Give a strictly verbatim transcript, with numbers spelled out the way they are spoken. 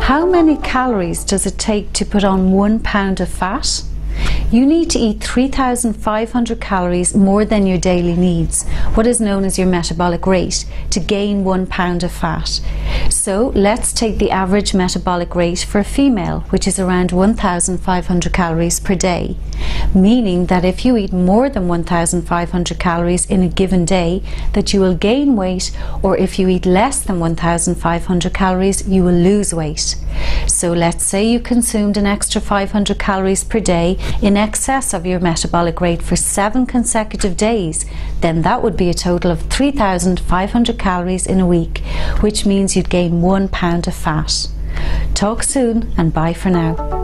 How many calories does it take to put on one pound of fat? You need to eat three thousand five hundred calories more than your daily needs, what is known as your metabolic rate, to gain one pound of fat. So let's take the average metabolic rate for a female, which is around one thousand five hundred calories per day, meaning that if you eat more than one thousand five hundred calories in a given day, that you will gain weight, or if you eat less than one thousand five hundred calories, you will lose weight. So let's say you consumed an extra five hundred calories per day in excess of your metabolic rate for seven consecutive days, then that would be a total of three thousand five hundred calories in a week, which means you'd gain one pound of fat. Talk soon, and bye for now.